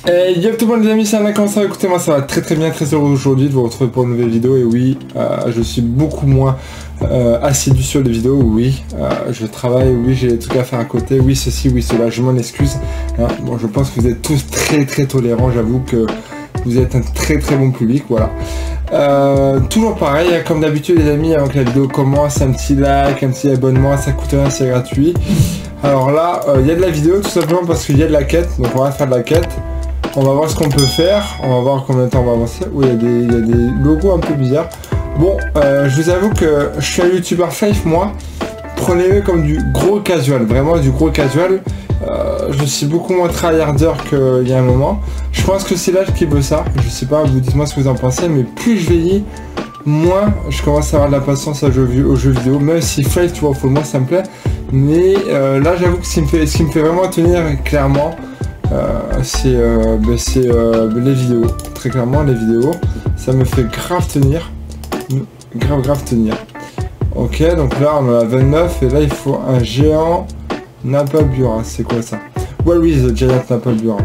Hey, yo tout le monde les amis, c'est Anna, comment ça va? Écoutez, moi ça va très bien, très heureux aujourd'hui de vous retrouver pour une nouvelle vidéo. Et oui, je suis beaucoup moins assidu sur les vidéos, oui, je travaille, oui, j'ai des trucs à faire à côté, oui ceci, oui cela, je m'en excuse. Hein, bon, je pense que vous êtes tous très tolérants, j'avoue que vous êtes un très bon public, voilà. Toujours pareil, hein, comme d'habitude les amis, avant que la vidéo commence, un petit like, un petit abonnement, ça coûte rien, c'est gratuit. Alors là, il y a de la vidéo tout simplement parce qu'il y a de la quête, donc on va faire de la quête. On va voir ce qu'on peut faire, on va voir combien de temps on va avancer. Oui, il y a des logos un peu bizarres. Bon, je vous avoue que je suis un youtubeur safe, moi. Prenez-le comme du gros casual, vraiment du gros casual. Je suis beaucoup moins tryharder qu'il y a un moment. Je pense que c'est l'âge qui veut ça. Je sais pas, vous dites-moi ce que vous en pensez, mais plus je vieillis, moins je commence à avoir de la patience aux jeux vidéo. Même si Five, tu vois, au moins ça me plaît. Mais là, j'avoue que ce qui me fait vraiment tenir, clairement, c'est les vidéos. Très clairement, les vidéos, ça me fait grave tenir. Grave tenir. Ok, donc là, on en a 29, et là, il faut un géant Napalbura. C'est quoi ça? Where is the giant Napalbura?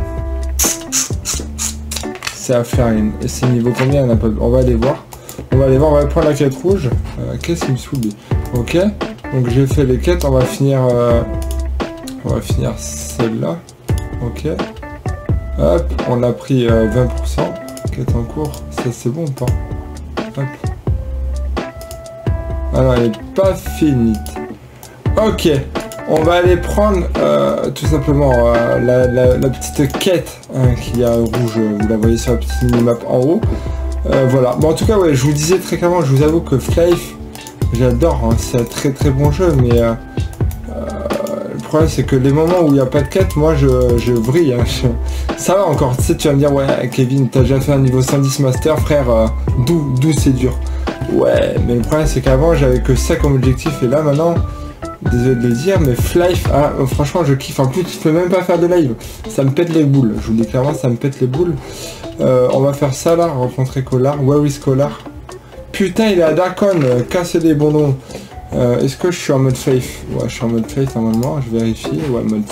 C'est à Flarine. Et c'est niveau combien Napalbura? On va aller voir. On va prendre la quête rouge. Qu'est-ce qui me saoule? Ok, donc j'ai fait les quêtes, on va finir celle-là. Ok. Hop, on a pris 20%. Quête en cours, ça c'est bon ou pas? Hop. Alors, elle n'est pas finie. Ok, on va aller prendre tout simplement la petite quête hein, qu'il y a rouge, vous la voyez sur la petite minimap en haut. Voilà, bon en tout cas ouais, je vous disais très clairement, je vous avoue que Flife, j'adore, hein, c'est un très bon jeu, mais le problème c'est que les moments où il n'y a pas de quête, moi je vrille, hein, ça va encore, tu sais, tu vas me dire, ouais Kevin, t'as déjà fait un niveau 110 master, frère, d'où c'est dur. Ouais, mais le problème c'est qu'avant j'avais que ça comme objectif, et là maintenant, désolé de le dire, mais Flife, hein, franchement je kiffe, en plus tu peux même pas faire de live, ça me pète les boules, je vous le dis clairement, ça me pète les boules. On va faire ça là, rencontrer Collar, where is Collar? Putain, il est à Darkon, casser des bonbons. Est-ce que je suis en mode safe? Ouais, je suis en mode safe normalement, je vérifie. Ouais, mode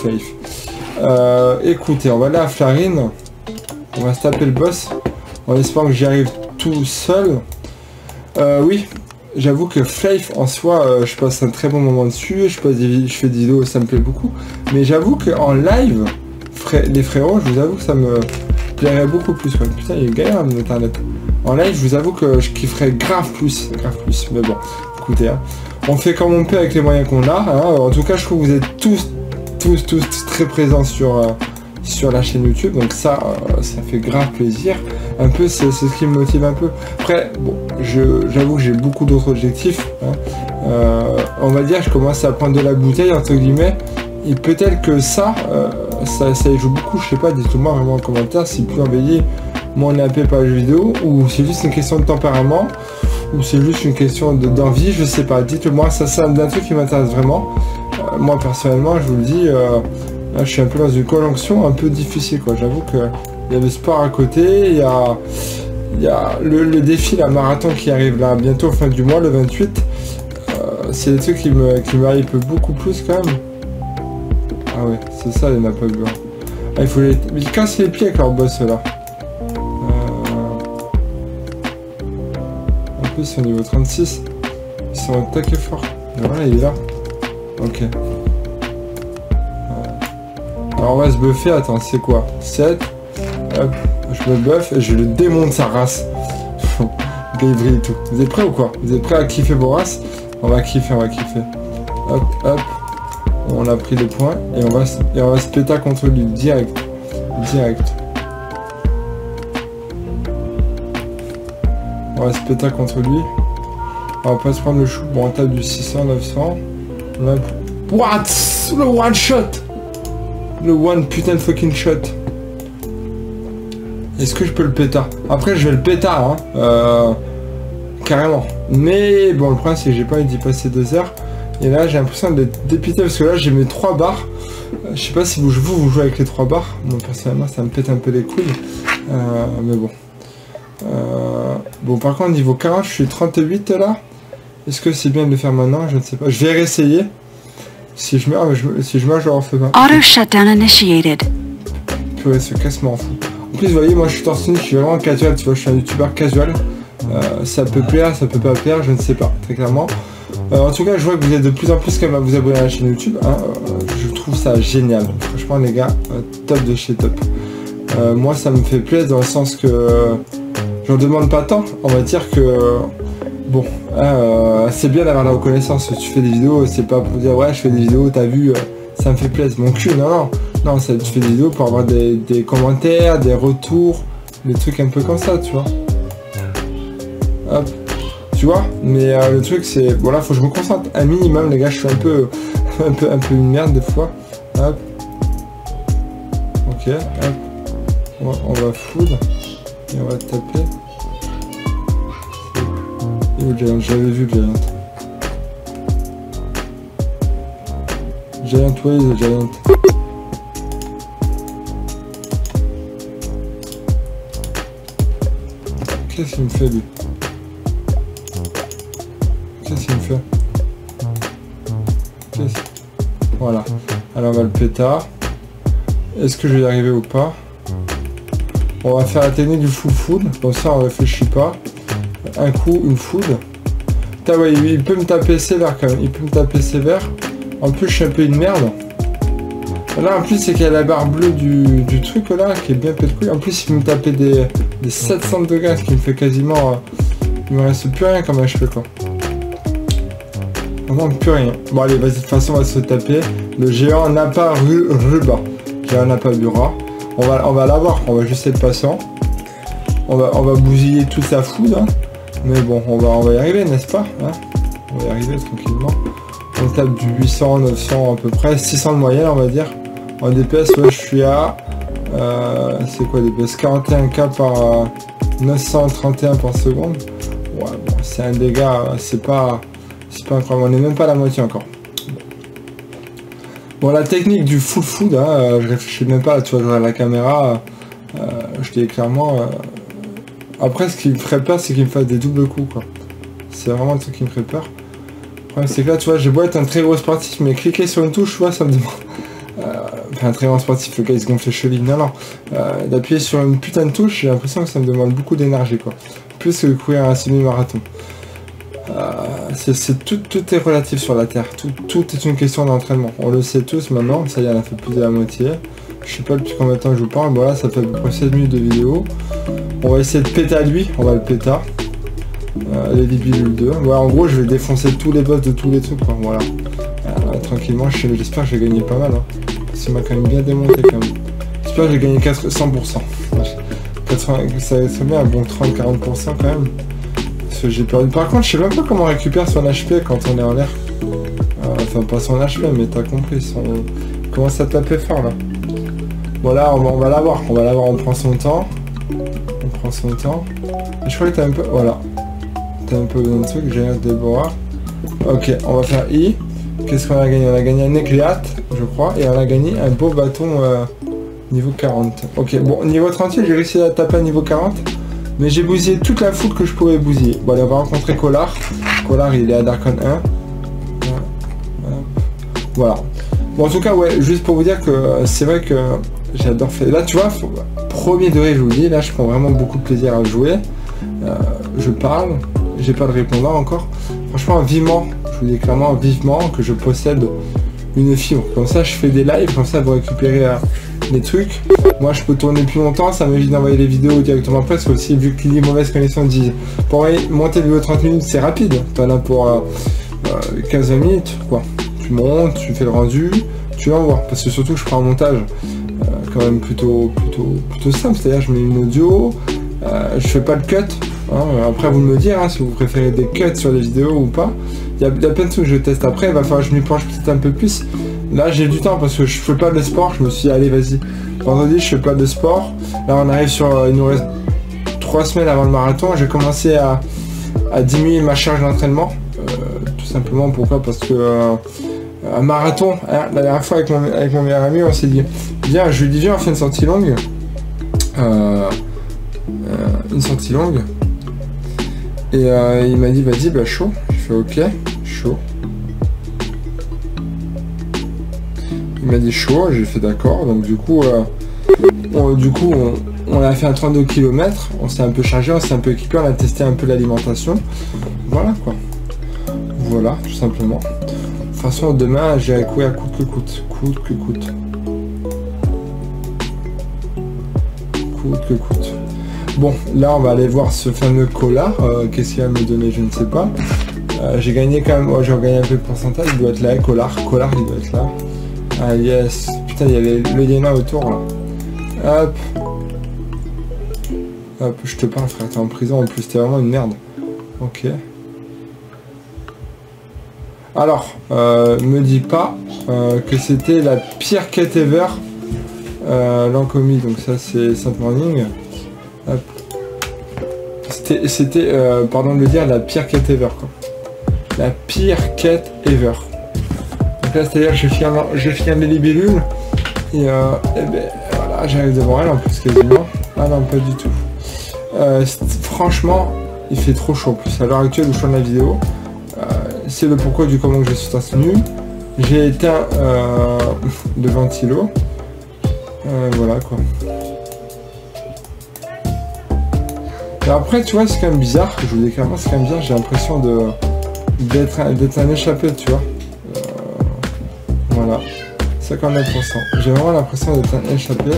safe. Écoutez, on va aller à Flarine. On va se taper le boss. En espérant que j'y arrive tout seul. Oui, j'avoue que Safe en soi, je passe un très bon moment dessus. Je fais des vidéos, ça me plaît beaucoup. Mais j'avoue qu'en live, les frérots, je vous avoue que ça me plairait beaucoup plus. Ouais. Putain, il est galère mon internet. En live, je vous avoue que je kifferais grave plus. Mais bon, écoutez, hein. On fait comme on peut avec les moyens qu'on a. Hein. En tout cas, je trouve que vous êtes tous très présents sur la chaîne YouTube. Donc ça fait grave plaisir. Un peu, c'est ce qui me motive un peu. Après, bon, j'avoue que j'ai beaucoup d'autres objectifs. Hein. On va dire, je commence à prendre de la bouteille, entre guillemets. Et peut-être que ça y joue beaucoup. Je sais pas, dites-moi vraiment en commentaire si plus enveillé mon AP par jeu vidéo, ou c'est juste une question de tempérament, ou c'est juste une question d'envie, je sais pas, dites-moi, ça c'est un truc qui m'intéresse vraiment. Moi personnellement, je vous le dis, là, je suis un peu dans une conjonction un peu difficile, quoi. J'avoue que il y a le sport à côté, il y a le défi, la marathon qui arrive là bientôt fin du mois, le 28. C'est des trucs qui me hype beaucoup plus quand même. Ah ouais, c'est ça les Napalbura. Ah, il faut les... Mais ils cassent les pieds avec leur boss là. En plus au niveau 36, ils sont au taquet fort. Et voilà, il est là. Ok. Alors on va se buffer, attends, c'est quoi? 7. Hop, je me buff et je le démonte sa race. Gabriel et tout. Vous êtes prêts ou quoi? Vous êtes prêts à kiffer vos races? On va kiffer. Hop. On a pris les points et on va se péter contre lui direct. On va se péter contre lui. On va pas se prendre le chou. Bon, on tape du 600, 900. What? Le one shot. Le one putain de fucking shot. Est-ce que je peux le péter? Après, je vais le péter, hein. Carrément. Mais bon, le problème, c'est que j'ai pas envie d'y passer 2 heures. Et là, j'ai l'impression d'être dépité parce que là, j'ai mes 3 barres. Je sais pas si vous jouez avec les 3 barres. Moi, personnellement, ça me pète un peu les couilles. Mais bon. Bon, par contre, niveau 40, je suis 38 là. Est-ce que c'est bien de le faire maintenant? Je ne sais pas. Je vais réessayer. Si je meurs, je refais pas. Auto shutdown initiated. Purée, ce casse m'en fout. plus, vous voyez, moi je suis torse nu, je suis vraiment casual, tu vois, je suis un youtubeur casual. Ça peut plaire, ça peut pas plaire, je ne sais pas, très clairement. En tout cas, je vois que vous êtes de plus en plus quand même à vous abonner à la chaîne YouTube. Hein. Je trouve ça génial. Franchement, les gars, top de chez top. Moi, ça me fait plaisir dans le sens que j'en demande pas tant. On va dire que bon, c'est bien d'avoir la reconnaissance. Tu fais des vidéos, c'est pas pour dire ouais, je fais des vidéos, t'as vu, ça me fait plaisir. Mon cul, non, ça, tu fais des vidéos pour avoir des commentaires, des retours, des trucs un peu comme ça, tu vois. Hop. Tu vois, mais le truc c'est, voilà, faut que je me concentre un minimum, les gars, je suis un peu une merde des fois. Hop. Ok, hop. On va foudre et on va taper. Et où Giant, j'avais vu Giant. Giant, oui, Giant. Qu'est-ce qu'il me fait lui? Qu'est-ce qu'il me fait? Voilà. Alors on va le pétard. Est-ce que je vais y arriver ou pas? On va faire la technique du full food. Comme ça on réfléchit pas. Un coup, une food. Putain, ouais, il peut me taper sévère quand même. Il peut me taper sévère. En plus je suis un peu une merde. Là en plus c'est qu'il y a la barre bleue du truc là qui est bien pété de couilles. En plus il me tapait des 700 de gaz, ce qui me fait quasiment... il me reste plus rien comme HP quoi. Vraiment plus rien. Bon allez, vas-y, de toute façon on va se taper. Le géant n'a pas ruba. Géant n'a pas Bura. On va l'avoir, on va juste être patient. On va bousiller toute sa foudre. Hein. Mais bon, on va y arriver, n'est-ce pas hein. On va y arriver tranquillement. On tape du 800, 900 à peu près, 600 de moyenne on va dire. En DPS, ouais, je suis à... c'est quoi DPS 41k par 931 par seconde. Ouais, bon, c'est un dégât, c'est pas incroyable, on n'est même pas à la moitié encore. Bon, la technique du full food, hein, je réfléchis même pas, tu vois, la caméra, je dis clairement... Après, ce qui me ferait peur, c'est qu'il me fasse des doubles coups, quoi. C'est vraiment le truc qui me ferait peur. Le problème, c'est que là, tu vois, j'ai beau être un très gros sportif, mais cliquer sur une touche, tu vois, ça me demande... Enfin, un très grand sportif, le gars, il se gonfle les chevilles, non. D'appuyer sur une putain de touche, j'ai l'impression que ça me demande beaucoup d'énergie, quoi. Plus que courir un semi-marathon. Tout est relatif sur la Terre. Tout est une question d'entraînement. On le sait tous maintenant. Ça y est, on a fait plus de la moitié. Je sais pas depuis combien de temps je vous parle. Voilà, ça fait à peu près 16 minutes de vidéo. On va essayer de péter à lui. On va le péter. Les Libidule 2. Voilà, en gros, je vais défoncer tous les boss de tous les trucs. Quoi. Voilà. Tranquillement, j'espère que je vais gagner pas mal. Hein. Ça m'a quand même bien démonté quand même. J'espère que j'ai gagné 100%. 80, ça serait bien un bon 30-40% quand même. J'ai perdu. Par contre, je sais même pas comment on récupère son HP quand on est en l'air. Enfin, pas son HP, mais t'as compris. Comment ça taper fort là. Bon, là, on va l'avoir. On va l'avoir. On prend son temps. On prend son temps. Et je crois que t'as un peu. Voilà. T'as un peu besoin de truc. J'ai un Déborah. Ok, on va faire I. Qu'est-ce qu'on a gagné? On a gagné un éclat, je crois. Et on a gagné un beau bâton niveau 40. Ok, bon, niveau 38, j'ai réussi à taper à niveau 40. Mais j'ai bousillé toute la foule que je pouvais bousiller. Bon, allez, on va rencontrer Kolar. Kolar, il est à Darkon 1. Voilà. Bon, en tout cas, ouais, juste pour vous dire que c'est vrai que j'adore faire... Là, tu vois, premier degré, je vous dis, là, je prends vraiment beaucoup de plaisir à jouer. Je parle, j'ai pas de répondant encore. Franchement, vivement, je vous dis clairement, vivement que je possède une fibre. Comme ça, je fais des lives, comme ça, vous récupérez... des trucs, moi je peux tourner plus longtemps, ça m'évite d'envoyer les vidéos directement après, parce que aussi vu que les mauvaises connexions disent pour monter une vidéo 30 minutes c'est rapide, t'en as pour 15 minutes quoi, tu montes, tu fais le rendu, tu l'envoies, parce que surtout je prends un montage quand même plutôt simple, c'est-à-dire je mets une audio, je fais pas le cut, hein, après vous me dire hein, si vous préférez des cuts sur les vidéos ou pas, il y a plein de trucs que je teste après, il va falloir que je m'y penche peut-être un peu plus. Là j'ai du temps parce que je fais pas de sport, je me suis dit allez vas-y, vendredi je fais pas de sport, là on arrive sur, il nous reste 3 semaines avant le marathon, j'ai commencé à diminuer ma charge d'entraînement, tout simplement pourquoi, parce que un marathon, hein, la dernière fois avec mon meilleur ami on s'est dit, viens, je lui dis viens on fait une sortie longue, et il m'a dit vas-y bah chaud, je fais ok, chaud. Il m'a dit chaud, j'ai fait d'accord, donc du coup on a fait un 32 km, on s'est un peu chargé, on s'est un peu équipé, on a testé un peu l'alimentation. Voilà quoi. Voilà, tout simplement. De toute façon, demain, j'irai courir coûte que coûte. Coûte que coûte. Coûte que coûte. Bon, là, on va aller voir ce fameux cola. Qu'est-ce qu'il va me donner, je ne sais pas. J'ai gagné quand même, j'ai gagné un peu de pourcentage, il doit être là, Collard, il doit être là. Ah yes, putain, il y a le Yéna autour là. Hop. Hop, je te parle frère, t'es en prison, en plus t'es vraiment une merde. Ok. Alors, me dis pas que c'était la pire quête ever. L'encommis, donc ça c'est Saint Morning. Hop. C'était, pardon de le dire, la pire quête ever quoi. La pire quête ever. Donc là, c'est-à-dire que je finis les libellules et ben, voilà, j'arrive devant elle en plus quasiment. Ah non, pas du tout. Franchement, il fait trop chaud. En plus, à l'heure actuelle où je tourne la vidéo, c'est le pourquoi du comment que je suis tenu. J'ai éteint le ventilo. Voilà quoi. Et après, tu vois, c'est quand même bizarre. Je vous dis clairement, c'est quand même bizarre. J'ai l'impression d'être un échappé, tu vois. Voilà, 59%. J'ai vraiment l'impression d'être un échappé.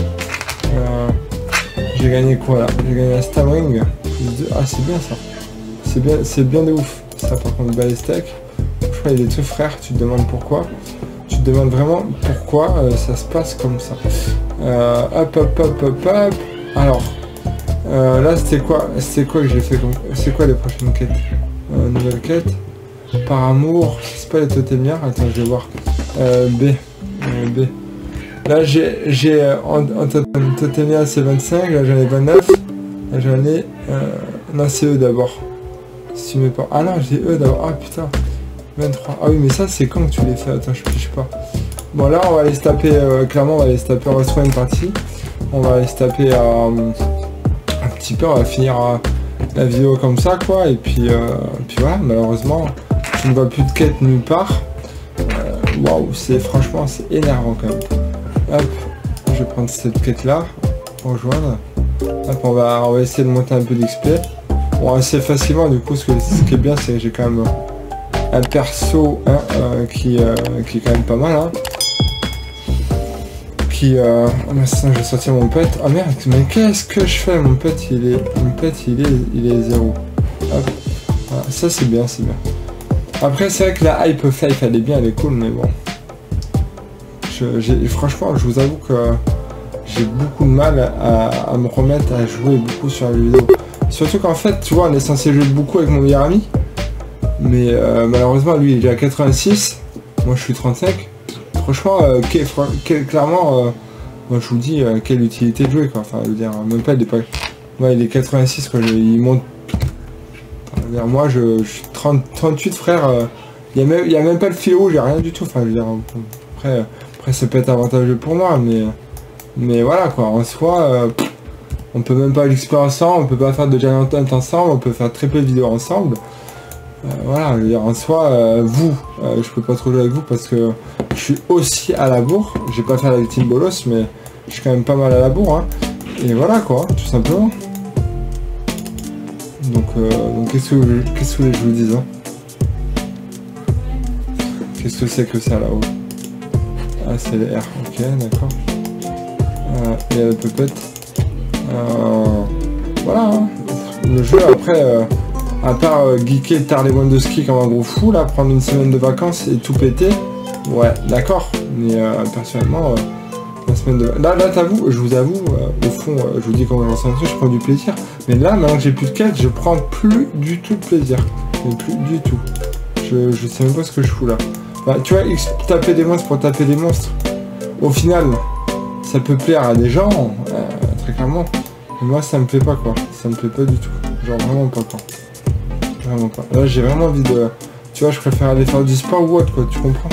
J'ai gagné quoi là? J'ai gagné un Stammering. Ah, c'est bien ça. C'est bien de ouf. Ça, par contre, Balestec. Je crois qu'il y a des trucs frères. Tu te demandes pourquoi. Tu te demandes vraiment pourquoi ça se passe comme ça. Hop. Alors, là, c'était quoi que j'ai fait comme. C'est quoi les prochaines quêtes? Nouvelle quête. Par amour, c'est pas les totémières. Attends, je vais voir. B. Là, j'ai en totémia c'est 25, là j'en ai 29. Là j'en ai. Non, c'est eux d'abord. Si tu mets pas. Ah non, j'ai eux d'abord. Ah putain. 23. Ah oui, mais ça, c'est quand que tu les fais? Attends, je piche pas. Bon, là, on va aller se taper. Clairement, on va aller se taper. On va se faire une partie. On va aller se taper un petit peu. On va finir la vidéo comme ça, quoi. Et puis voilà, malheureusement. Je ne vois plus de quête nulle part. Waouh, franchement, c'est énervant quand même. Hop, je vais prendre cette quête là, rejoindre. Hop, on va essayer de monter un peu d'XP. Bon, assez facilement du coup, ce qui est bien, c'est que j'ai quand même un perso qui est quand même pas mal. Hein. Oh, mais ça, je vais sortir mon pet. Ah merde, mais qu'est-ce que je fais? Mon pet, il est 0. Hop, voilà, ça c'est bien, c'est bien. Après, c'est vrai que la hype Faith, elle est bien, elle est cool, mais bon. Franchement, je vous avoue que j'ai beaucoup de mal à me remettre à jouer beaucoup sur la vidéo. Surtout qu'en fait, tu vois, on est censé jouer beaucoup avec mon meilleur ami. Mais malheureusement, lui, il est à 86. Moi, je suis 35. Franchement, clairement, moi, je vous dis, quelle utilité de jouer, quoi. Enfin, je veux dire, même pas, il est pas... Ouais, il est 86, quoi. Il monte... Moi, je suis 38 frère. Il y a même pas le fil rouge, il n'y a rien du tout. Enfin, je veux dire, après ça peut être avantageux pour moi, mais voilà quoi. En soi, on peut même pas l'XP ensemble, on peut pas faire de Giant Hunt ensemble, on peut faire très peu de vidéos ensemble. Voilà, je veux dire, en soi, je peux pas trop jouer avec vous parce que je suis aussi à la bourre. Je vais pas faire la victime bolos, mais je suis quand même pas mal à la bourre. Hein. Et voilà quoi, tout simplement. Donc qu'est-ce que vous voulez que je vous dise hein? Qu'est-ce que c'est que ça là-haut? Ah c'est les R, ok d'accord. Il y a la pupette. Voilà hein. Le jeu après, à part geeker tard les bonnes de ski comme un gros fou là, prendre une semaine de vacances et tout péter, ouais d'accord, mais personnellement la semaine de... Là t'avoue, je vous avoue, au fond, je vous dis comment j'en sens, je prends du plaisir. Mais là, maintenant que j'ai plus de quête, je prends plus du tout de plaisir. Mais plus du tout. Je sais même pas ce que je fous là. Bah, tu vois, taper des monstres pour taper des monstres. Au final, ça peut plaire à des gens, très clairement. Mais moi, ça me plaît pas quoi. Ça me plaît pas du tout. Genre vraiment pas quoi. Vraiment pas. Là, j'ai vraiment envie de... Tu vois, je préfère aller faire du sport ou autre quoi, tu comprends?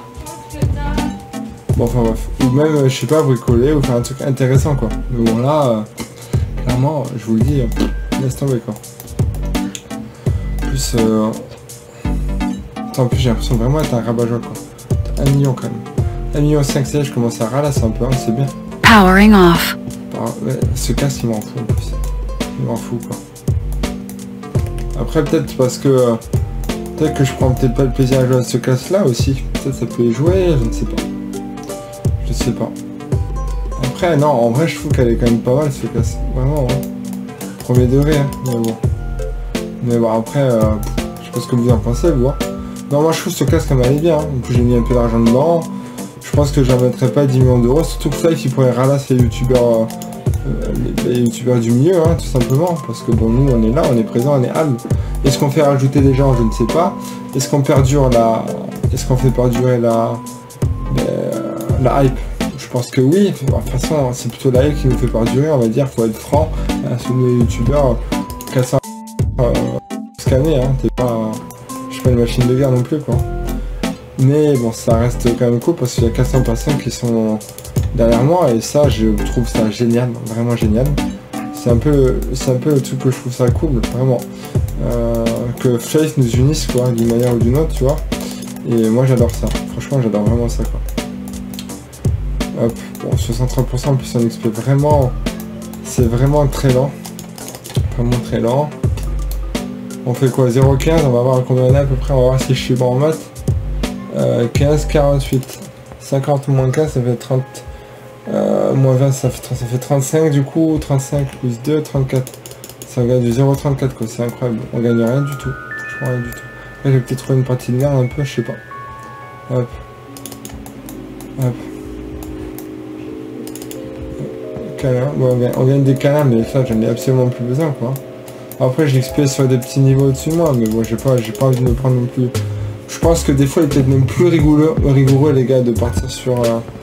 Bon, enfin bref. Ou même, je sais pas, bricoler ou faire un truc intéressant quoi. Mais bon là, clairement, je vous le dis, laisse tomber quoi. En plus, en plus j'ai l'impression de vraiment être un rabat-joie quoi. 1 million quand même. 1,5 million, je commence à ralasser un peu, hein, c'est bien. Powering off. Alors, ouais, ce casque il m'en fout en plus. Il m'en fout quoi. Après peut-être parce que peut-être que je prends peut-être pas le plaisir à jouer à ce casque là aussi. Peut-être ça peut y jouer, je ne sais pas. Je sais pas. Après non, en vrai je trouve qu'elle est quand même pas mal ce casque. Vraiment hein. Premier degré hein. Mais bon après je sais pas ce que vous en pensez vous. Hein. Non moi je trouve ce casque elle m'allait bien. Hein. En plus j'ai mis un peu d'argent dedans. Je pense que j'en mettrais pas 10 millions d'euros. Surtout que ça il pourrait ralasser les youtubeurs. Les youtubeurs du milieu, hein, tout simplement, parce que bon, nous on est là, on est présent, on est âme. Est-ce qu'on fait rajouter des gens? Je ne sais pas. Est-ce qu'on perdure la... Est-ce qu'on fait perdurer la hype? Je pense que oui. De toute façon, c'est plutôt la hype qui nous fait perdurer, on va dire, faut être franc. Sur nos youtubeurs, 400 scannés, hein, t'es pas... Je suis pas une machine de guerre non plus, quoi. Mais bon, ça reste quand même cool, parce qu'il y a 400 personnes qui sont... derrière moi et ça je trouve ça génial, vraiment génial. C'est un peu le truc que je trouve ça cool, vraiment. Que Faith nous unisse quoi, d'une manière ou d'une autre, tu vois. Et moi j'adore ça, franchement j'adore vraiment ça quoi. Hop, bon 63% en plus on XP vraiment, c'est vraiment très lent. Vraiment très lent. On fait quoi, 0,15, on va voir combien on a à peu près, on va voir si je suis bon en maths. 15, 48. 50 moins 15 ça fait 30. Moins 20 ça fait 35 du coup, 35 plus 2, 34. Ça gagne du 0,34 quoi, c'est incroyable. On gagne rien du tout, franchement rien du tout. Là j'ai peut-être trouvé une partie de merde un peu, je sais pas. Hop. Hop. Câlin, bon, on gagne des câlins mais ça j'en ai absolument plus besoin quoi. Après j'ai XP sur des petits niveaux au-dessus de moi, mais bon j'ai pas envie de me prendre non plus. Je pense que des fois il est peut-être même plus rigoureux les gars de partir sur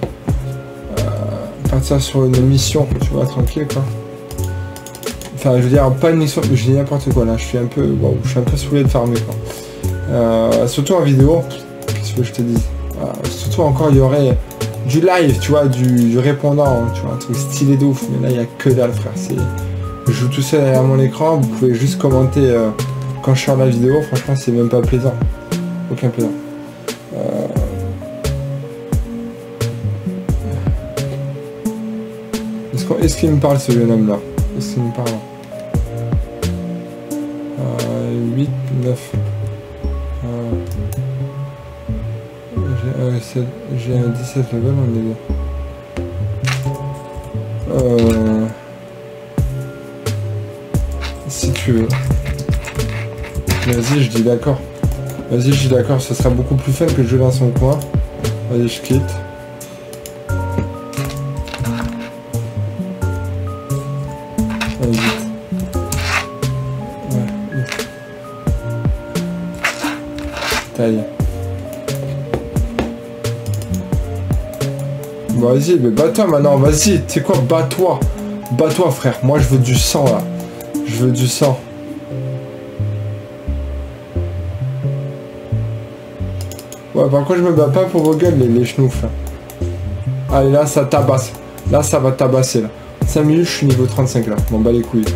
une mission, tu vois, tranquille quoi. Enfin je veux dire pas une mission, je dis n'importe quoi là, je suis un peu saoulé de farmer quoi. Surtout en vidéo, qu'est-ce que je te dis, surtout encore il y aurait du live, tu vois, du répondant, hein, tu vois, un truc stylé de ouf, mais là il y a que dalle frère, je joue tout seul derrière mon écran, vous pouvez juste commenter quand je sors la vidéo, franchement c'est même pas plaisant, aucun plaisant. Est-ce qu'il me parle ce jeune homme là? Est-ce qu'il me parle? 8, 9. J'ai un 17 level, on est bien. Si tu veux. Vas-y, je dis d'accord. Vas-y, je dis d'accord, ce sera beaucoup plus fun que de jouer dans son coin. Vas-y, je quitte. Bon, vas-y, mais bats-toi maintenant, vas-y, tu sais quoi, bats-toi. Bats-toi, frère, moi je veux du sang là. Je veux du sang. Ouais, par contre, je me bats pas pour vos gueules, les chenoufs là. Allez, là, ça tabasse. Là, ça va tabasser là. 5 minutes, je suis niveau 35 là. M'en bats les couilles.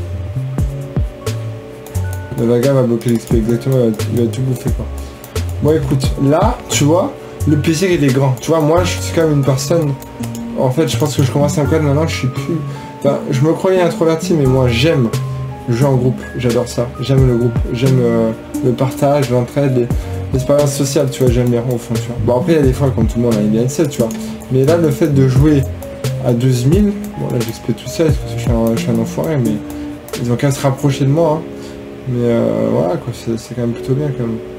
Le vaga va bloquer l'XP, exactement, il va tout bouffer quoi. Bon écoute, là, tu vois, le plaisir il est grand. Tu vois, moi je suis quand même une personne. En fait, je pense que je commence à me connaître maintenant, je suis plus. Enfin, je me croyais introverti, mais moi j'aime jouer en groupe. J'adore ça. J'aime le groupe. J'aime le partage, l'entraide, l'expérience sociale, tu vois, j'aime bien au fond, tu vois. Bon après il y a des fois comme tout le monde, il y a une 7, tu vois. Mais là le fait de jouer à 12 000, bon là j'explique tout ça parce que je suis un enfoiré, mais ils ont qu'à se rapprocher de moi. Hein. Mais voilà quoi, c'est quand même plutôt bien quand même.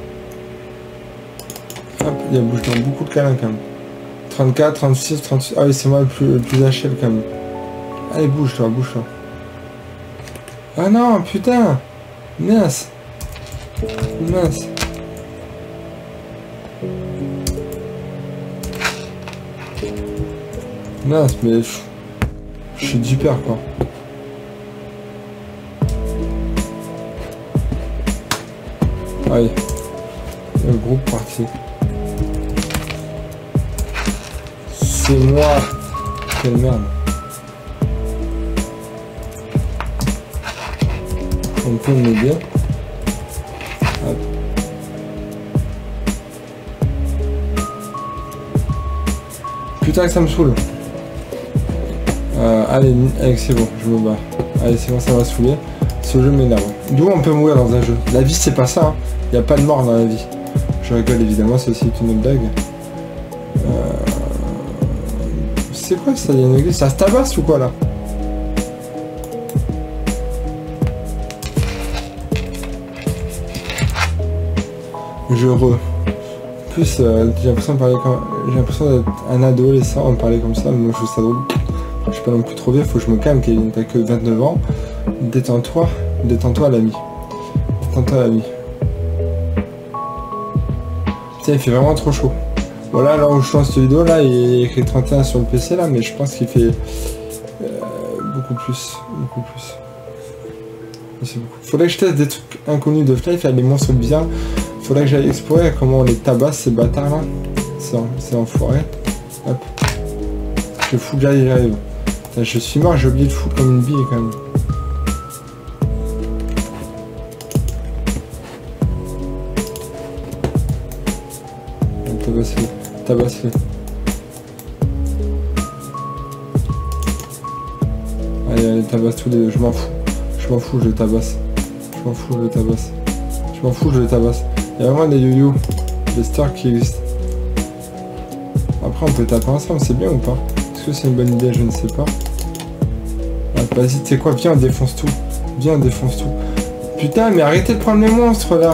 Hop, il y a bouge dans beaucoup de câlins quand même. 34, 36, 36. Ah oui, c'est moi le plus HL quand même. Allez, bouge-toi, bouge-toi. Ah non, putain. Mince. Mince. Mince, mais je suis d'hyper quoi. Allez. Le groupe parti. C'est moi. Quelle merde. On peut m'aider. Hop. Putain que ça me saoule. Allez, c'est bon, je me bats. Allez, c'est bon, ça va saouler. Ce jeu m'énerve. D'où on peut mourir dans un jeu. La vie, c'est pas ça. Hein. Y a pas de mort dans la vie. Je rigole évidemment, c'est aussi une autre blague. C'est quoi ça? Il y a une église. Ça se tabasse ou quoi là? En plus, j'ai l'impression de parler comme. J'ai l'impression d'être un adolescent en parler comme ça, mais moi je trouve ça drôle. Je suis pas non plus trop vieux, faut que je me calme, Kevin, t'as que 29 ans. Détends-toi, l'ami. Détends-toi l'ami. Putain, il fait vraiment trop chaud. Voilà, alors où je lance cette vidéo là, il est écrit 31 sur le PC là, mais je pense qu'il fait beaucoup plus. Faudrait que je teste des trucs inconnus de Life, il y a des monstres bizarres. Faudrait que j'aille explorer comment on les tabasse ces bâtards là. C'est enfoiré. Hop. Je fous, j'arrive. Putain, je suis mort, j'ai oublié de foutre comme une bille quand même. Tabasse-les. Allez, tabasse tous les deux, je m'en fous, je le tabasse. Il y a vraiment des yo-yo, des stars qui existent. Après on peut taper ensemble, c'est bien ou pas? Est-ce que c'est une bonne idée? Je ne sais pas. Ah, vas-y, tu sais quoi, viens on défonce tout. Putain, mais arrêtez de prendre les monstres là.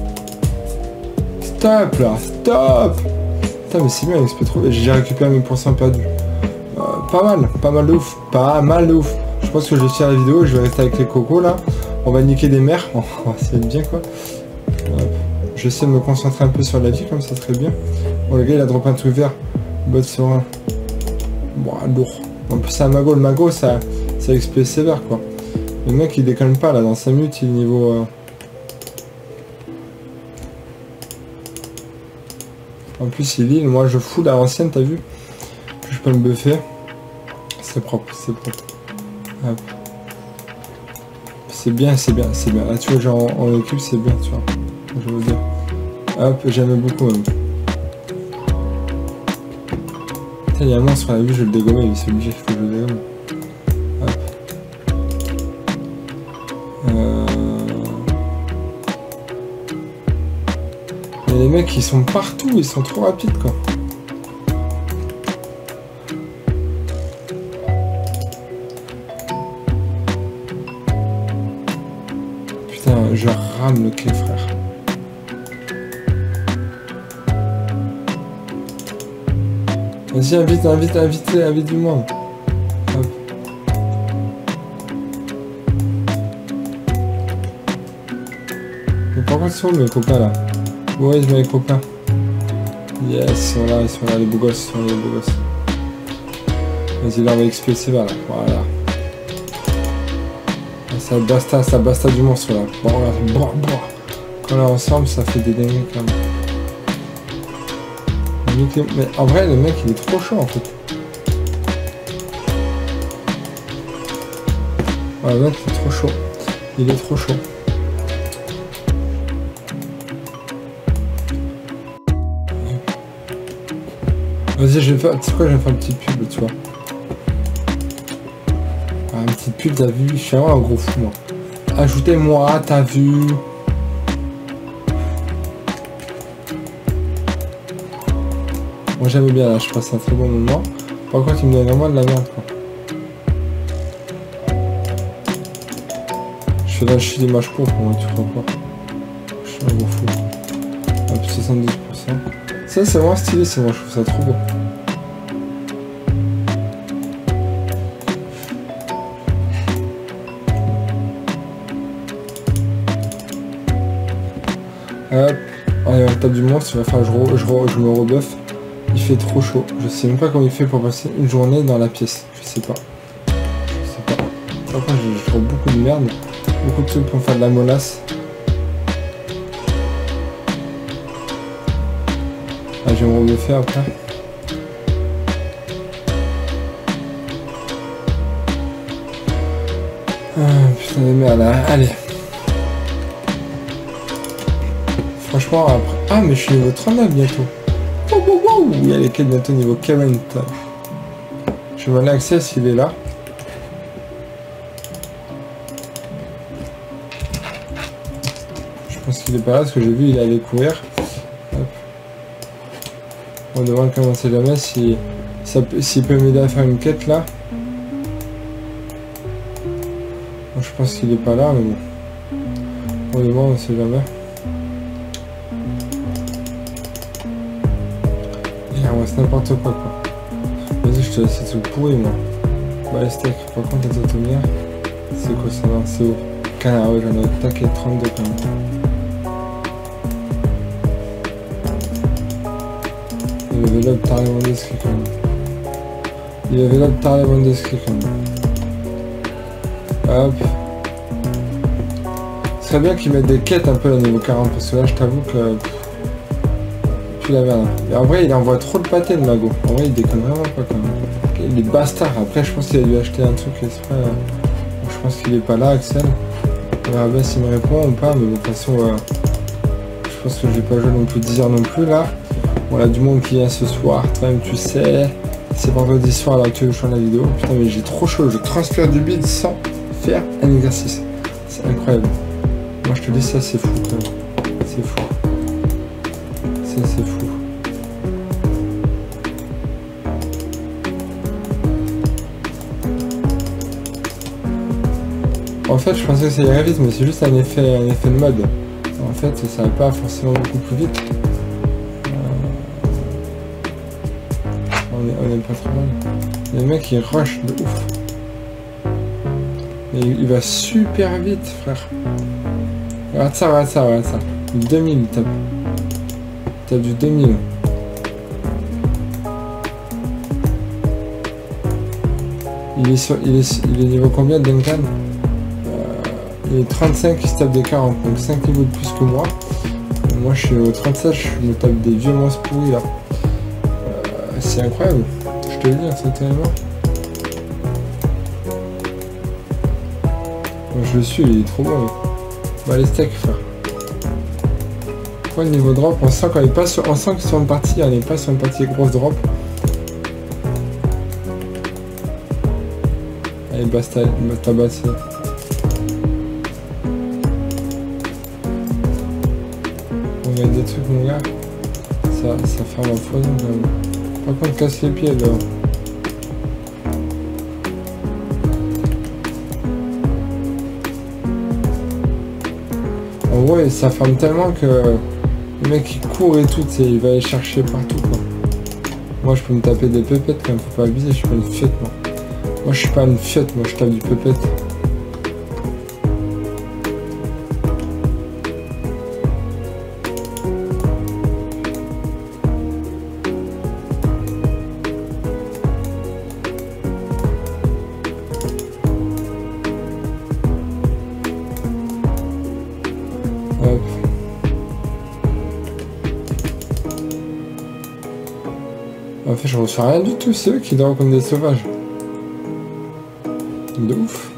Stop là, stop. Putain, mais c'est bien, XP trop. J'ai récupéré mes pourcents perdus. Pas mal de ouf. Je pense que je vais faire la vidéo, je vais rester avec les cocos là. On va niquer des mers. Oh, ça va être bien quoi. Je vais essayer de me concentrer un peu sur la vie, comme ça serait bien. Bon, le gars il a droppé un truc vert. Bot serein. Bon, lourd. En plus, c'est un mago. Le mago, ça XP sévère quoi. Le mec il déconne pas là. Dans 5 minutes, il est niveau. En plus, il heal. Moi, je fous la ancienne, t'as vu? Puis je peux me buffer. C'est propre. Hop. C'est bien. Là, tu vois, genre en équipe, c'est bien, tu vois. Je veux dire. Hop, j'aime beaucoup même. Putain, il y a un monstre à la vue, je vais le dégommer, il est obligé, il faut que je le dégomme. Hop. Et les mecs, ils sont partout, ils sont trop rapides, quoi. Putain, je rame le quai, frère. Vas-y, invite du monde. Hop. Mais par contre, ils sont où mes copains là? Ouais, ils sont mes copains. Yes, ils sont là, les beaux gosses. Vas-y, là, on va XP sévère là. Voilà. Ça basta du monstre là. Bon. Quand on est ensemble, ça fait des dingueries quand même. Mais en vrai, le mec, il est trop chaud en fait. Ouais, le mec, il est trop chaud. Vas-y, je vais faire une petite pub, tu vois. Ah, une petite pub, t'as vu? Je suis vraiment un gros fou, moi. Ajoutez-moi, t'as vu? Moi j'aime bien là, je passe un très bon moment. Par contre il me donne vraiment de la merde quoi. Je suis d'image pro pour moi, tu crois pas? Je suis un gros fou. Hop, 72%. Ça c'est vraiment stylé, c'est moi, je trouve ça trop beau. Hop, allez on tape du monstre, il va faire je me rebuff. Il fait trop chaud. Je sais même pas comment il fait pour passer une journée dans la pièce. Je sais pas. Par contre, je trouve beaucoup de merde. Beaucoup de trucs pour faire de la molasse. Ah, je vais me rebuffer après. Ah, putain de merde. Allez. Franchement, après... Ah, mais je suis niveau 39 bientôt. Il y a les quêtes bientôt niveau 40. Je vais aller accès s'il est là. pense qu'il est pas là parce que j'ai vu il allait courir. Hop. On demande comment c'est jamais s'il peut m'aider à faire une quête là. Bon, je pense qu'il est pas là mais bon. On demande, on sait jamais. Il reste n'importe quoi quoi. Vas-y, je te laisse tout pourri moi. Bah les steaks, par contre les automières, c'est quoi ça va? C'est où? Ah ouais, j'en ai au taquet 32 quand même. Il level up tard Lewandowski quand même. Il level up tard Lewandowski quand même. Hop. Ce serait bien qu'ils mettent des quêtes un peu au niveau 40 parce que là je t'avoue que... Plus la merde. Et en vrai il envoie trop de pâté le mago. En vrai il déconne vraiment pas quand même. Il est bastard. Après je pense qu'il a dû acheter un truc exprès. Je pense qu'il est pas là Axel. On verra bien s'il me répond ou pas, mais de toute façon, je pense que je vais pas jouer non plus 10 heures non plus là. Bon, là, du monde qui vient ce soir, toi-même tu sais, c'est vendredi soir à l'actuel de la vidéo. Putain, mais j'ai trop chaud, je transpire du bide sans faire un exercice. C'est incroyable. Moi, je te dis, ça, c'est fou quand même. C'est fou. Ça, c'est fou. En fait, je pensais que ça irait vite, mais c'est juste un effet de mode. En fait, ça va pas forcément beaucoup plus vite. On est pas trop mal. Le mec, il rush de ouf. Et il va super vite, frère. Regarde ça, regarde ça, regarde ça. Du 2000, il tape. Il tape du 2000. Il est niveau combien, Duncan? Il est 35, il se tape des 40, donc 5 niveaux de plus que moi. Moi je suis au 37, je me tape des vieux monstres pourris là. C'est incroyable, je te le dis instantanément. Je le suis, il est trop bon. Bah les steaks frère. Pourquoi le niveau drop, on sent qu'on est pas sur. On sent que sur une partie, on n'est pas sur une partie grosse drop. Allez basta bassé. Il y a des trucs mon gars, ça ferme en foison quand même. Par contre casse les pieds là. En gros ça ferme tellement que le mec il court et tout, il va aller chercher partout quoi. Moi je peux me taper des pépettes quand même, faut pas abuser, je suis pas une fiotte moi. Moi je suis pas une fiotte, moi je tape du pépette. En fait, je reçois rien du tout, c'est eux qui dorment comme des sauvages. De ouf.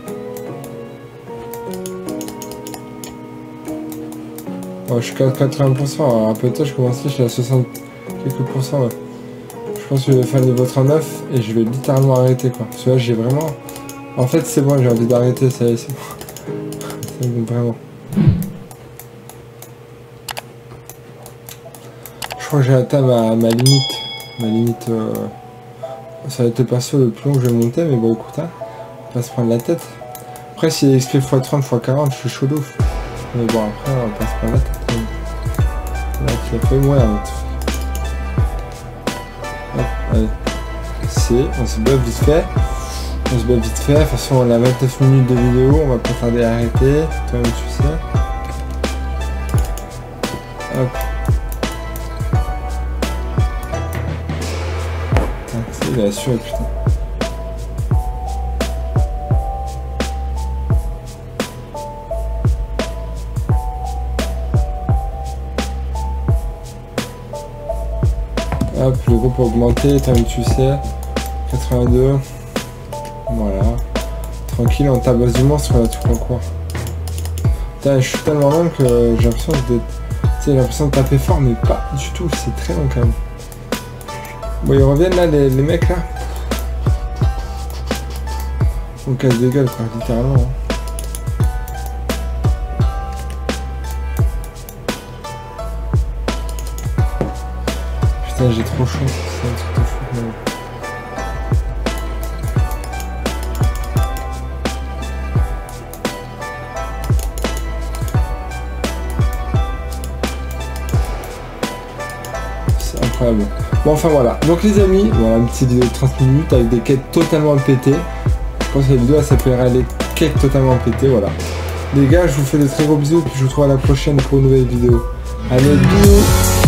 Ouais, je suis à 80%, alors peut-être je commence je suis à 60 quelques pourcents, ouais. Je pense que je vais faire le niveau 39 et je vais littéralement arrêter quoi. Parce que là j'ai vraiment... En fait c'est bon, j'ai envie d'arrêter, ça y est, c'est bon. C'est bon, vraiment. Je crois que j'ai atteint ma limite. Ma limite, ça va être le perso le plus long que je vais monter, mais bon écoute, hein, on va pas se prendre la tête. Après s'il y a XP x30 x40, je suis chaud d'ouf. Mais bon après on va pas se prendre la tête. Là tu l'as fait moi là. Hop, allez. On se buff vite fait. On se buff vite fait. De toute façon on a 29 minutes de vidéo, on va pas tarder à arrêter. Toi-même tu sais. Hop. Il a assuré putain. Hop, le groupe a augmenté, tu sais. 82. Voilà. Tranquille, on tabasse du monstre là, tout en quoi. Putain, je suis tellement long que j'ai l'impression de taper fort, mais pas du tout, c'est très long quand même. Bon, ils reviennent là, les mecs là. On casse des gueules quoi, littéralement. Hein. Putain, j'ai trop chaud. C'est un truc de fou. Ouais. C'est incroyable. Bon, enfin voilà. Donc les amis, voilà une petite vidéo de 30 minutes avec des quêtes totalement pétées. Je pense que la vidéo elle s'appellera les quêtes totalement pétées. Voilà. Les gars, je vous fais de très gros bisous. Puis je vous retrouve à la prochaine pour une nouvelle vidéo. Allez, bisous.